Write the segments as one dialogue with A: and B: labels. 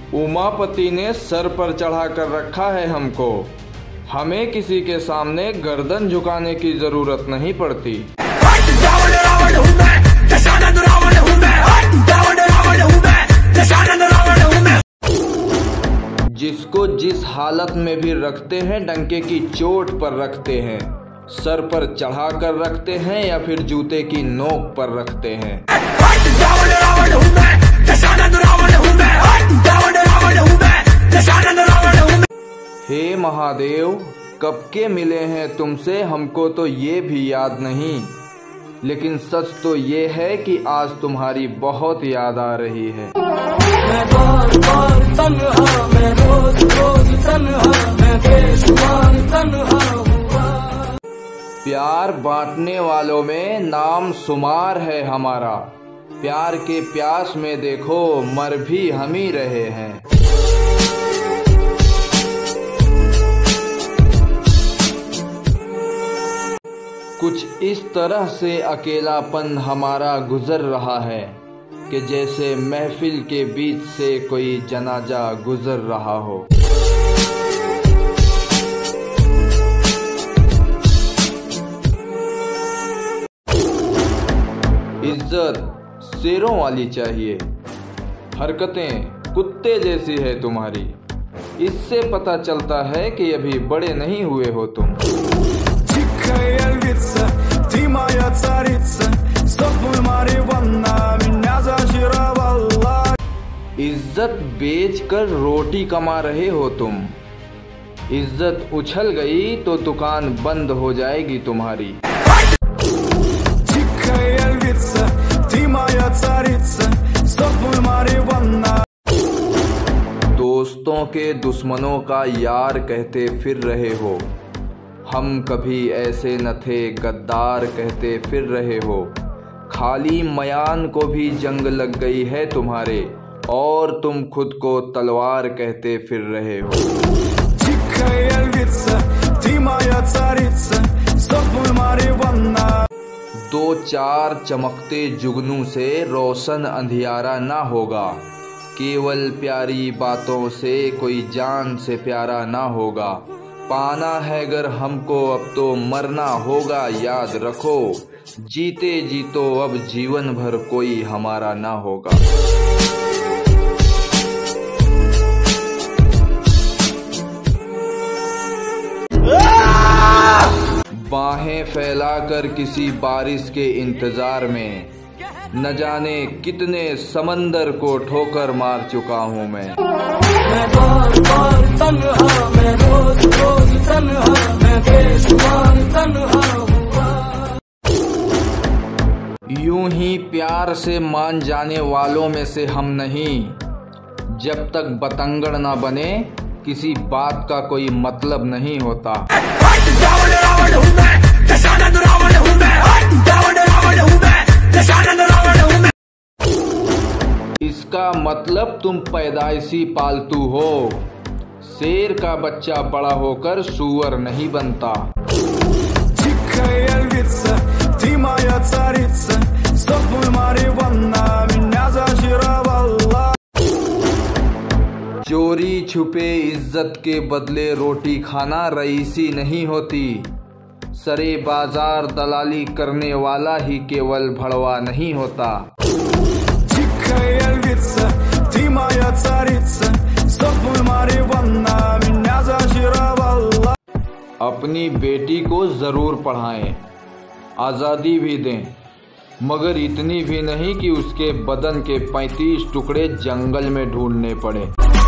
A: उमापति ने सर पर चढ़ा कर रखा है हमको, हमें किसी के सामने गर्दन झुकाने की जरूरत नहीं पड़ती। जिसको जिस हालत में भी रखते हैं डंके की चोट पर रखते हैं, सर पर चढ़ा कर रखते हैं या फिर जूते की नोक पर रखते हैं। हे महादेव, कब के मिले हैं तुमसे हमको तो ये भी याद नहीं, लेकिन सच तो ये है कि आज तुम्हारी बहुत याद आ रही है। मैं बार बार तन्हा, मैं रोज रोज तन्हा, मैं बेशुमार तन्हा हुआ। प्यार बांटने वालों में नाम शुमार है हमारा, प्यार के प्यास में देखो मर भी हम ही रहे हैं। कुछ इस तरह से अकेलापन हमारा गुजर रहा है कि जैसे महफिल के बीच से कोई जनाजा गुजर रहा हो। इज्जत शेरों वाली चाहिए, हरकतें कुत्ते जैसी है तुम्हारी, इससे पता चलता है कि अभी बड़े नहीं हुए हो तुम। इज्जत बेचकर रोटी कमा रहे हो तुम, इज्जत उछल गई तो दुकान बंद हो जाएगी तुम्हारी। दोस्तों के दुश्मनों का यार कहते फिर रहे हो, हम कभी ऐसे न थे गद्दार कहते फिर रहे हो। खाली मयान को भी जंग लग गई है तुम्हारे, और तुम खुद को तलवार कहते फिर रहे हो। दो चार चमकते जुगनू से रोशन अंधियारा ना होगा, केवल प्यारी बातों से कोई जान से प्यारा ना होगा। पाना है अगर हमको अब तो मरना होगा, याद रखो जीते जीतो अब जीवन भर कोई हमारा ना होगा। बाहें फैलाकर किसी बारिश के इंतजार में न जाने कितने समंदर को ठोकर मार चुका हूँ मैं बार बार तन्हा, मैं रोज रोज तन्हा, मैं बेशुमार तन्हा हुआ। यूं ही प्यार से मान जाने वालों में से हम नहीं, जब तक बतंगड़ ना बने किसी बात का कोई मतलब नहीं होता। इसका मतलब तुम पैदाइशी पालतू हो, शेर का बच्चा बड़ा होकर सूअर नहीं बनता। चोरी छुपे इज्जत के बदले रोटी खाना रईसी नहीं होती, सरे बाजार दलाली करने वाला ही केवल भड़वा नहीं होता। अपनी बेटी को जरूर पढ़ाएं, आज़ादी भी दें, मगर इतनी भी नहीं कि उसके बदन के 35 टुकड़े जंगल में ढूंढने पड़े।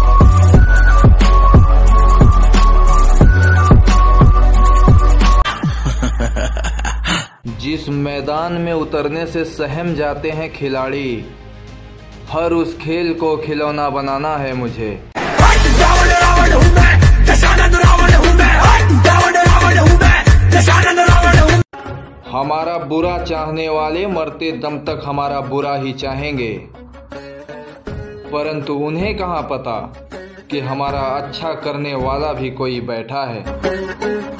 A: जिस मैदान में उतरने से सहम जाते हैं खिलाड़ी, हर उस खेल को खिलौना बनाना है मुझे। हमारा बुरा चाहने वाले मरते दम तक हमारा बुरा ही चाहेंगे, परंतु उन्हें कहाँ पता कि हमारा अच्छा करने वाला भी कोई बैठा है।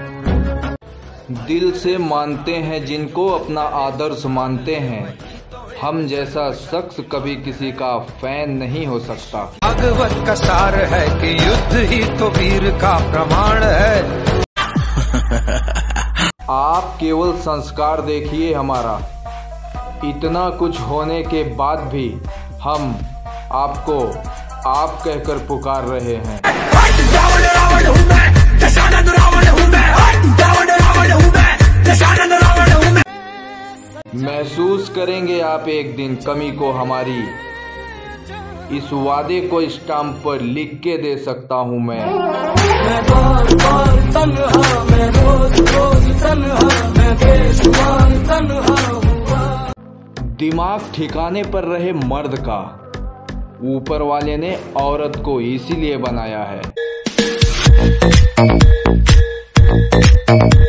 A: दिल से मानते हैं जिनको अपना आदर्श मानते हैं, हम जैसा शख्स कभी किसी का फैन नहीं हो सकता।
B: भागवत का सार है कि युद्ध ही तो वीर का प्रमाण है।
A: आप केवल संस्कार देखिए हमारा, इतना कुछ होने के बाद भी हम आपको आप कहकर पुकार रहे हैं। महसूस करेंगे आप एक दिन कमी को हमारी, इस वादे को स्टाम्प पर लिख के दे सकता हूँ मैं। बार बार तन्हा, मैं रोज रोज तन्हा, मैं बेशुमार तन्हा हुआ। दिमाग ठिकाने पर रहे मर्द का, ऊपर वाले ने औरत को इसीलिए बनाया है।